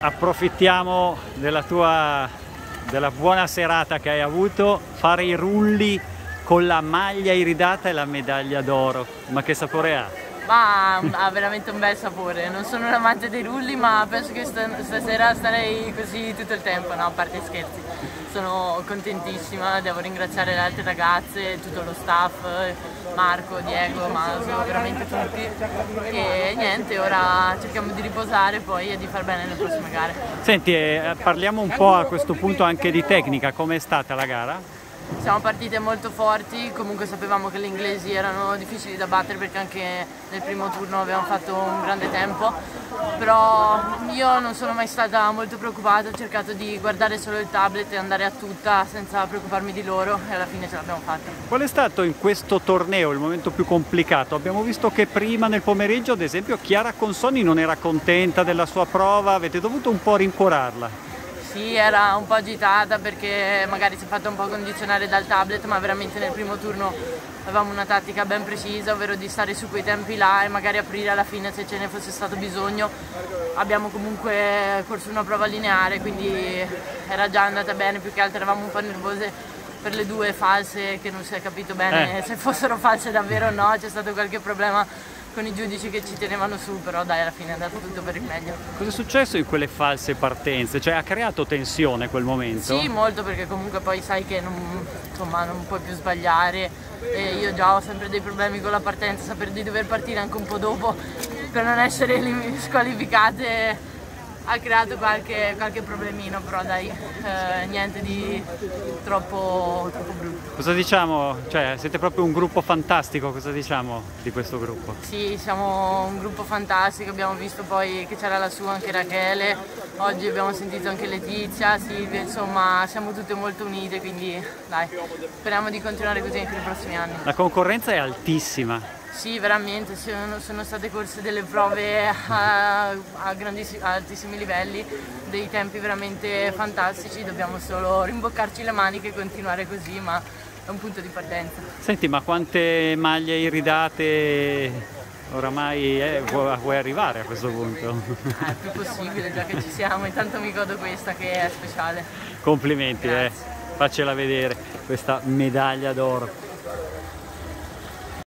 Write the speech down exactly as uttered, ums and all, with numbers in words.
Approfittiamo della tua della buona serata che hai avuto, fare i rulli con la maglia iridata e la medaglia d'oro. Ma che sapore ha? Ma ha veramente un bel sapore. Non sono un amante dei rulli, ma penso che stasera starei così tutto il tempo, no, a parte scherzi. Sono contentissima, devo ringraziare le altre ragazze, tutto lo staff, Marco, Diego, Maso, veramente tutti. E niente, ora cerchiamo di riposare poi e di far bene le prossime gare. Senti, eh, parliamo un po' a questo punto anche di tecnica. Com'è stata la gara? Siamo partite molto forti, comunque sapevamo che le inglesi erano difficili da battere perché anche nel primo turno avevamo fatto un grande tempo, però io non sono mai stata molto preoccupata, ho cercato di guardare solo il tablet e andare a tutta senza preoccuparmi di loro e alla fine ce l'abbiamo fatta. Qual è stato in questo torneo il momento più complicato? Abbiamo visto che prima nel pomeriggio, ad esempio, Chiara Consonni non era contenta della sua prova, avete dovuto un po' rincuorarla. Sì, era un po' agitata perché magari si è fatta un po' condizionare dal tablet, ma veramente nel primo turno avevamo una tattica ben precisa, ovvero di stare su quei tempi là e magari aprire alla fine se ce ne fosse stato bisogno. Abbiamo comunque corso una prova lineare, quindi era già andata bene, più che altro eravamo un po' nervose per le due false che non si è capito bene eh. se fossero false davvero o no, c'è stato qualche problema con i giudici che ci tenevano su, però dai, alla fine è andato tutto per il meglio. Cosa è successo in quelle false partenze? Cioè ha creato tensione quel momento? Sì, molto, perché comunque poi sai che non, insomma, non puoi più sbagliare e io già ho sempre dei problemi con la partenza, sapere di dover partire anche un po' dopo per non essere squalificate ha creato qualche, qualche problemino, però dai, eh, niente di troppo, troppo brutto. Cosa diciamo? Cioè, siete proprio un gruppo fantastico, cosa diciamo di questo gruppo? Sì, siamo un gruppo fantastico, abbiamo visto poi che c'era lassù anche Rachele, oggi abbiamo sentito anche Letizia, Silvia, insomma siamo tutte molto unite, quindi dai, speriamo di continuare così anche nei prossimi anni. La concorrenza è altissima. Sì, veramente, sono, sono state corse delle prove a, a, grandissimi, a altissimi livelli, dei tempi veramente fantastici, dobbiamo solo rimboccarci le maniche e continuare così, ma è un punto di partenza. Senti, ma quante maglie iridate oramai eh, vuoi arrivare a questo punto? È il più possibile, già che ci siamo, intanto mi godo questa che è speciale. Complimenti, Grazie. eh. Faccela vedere, questa medaglia d'oro.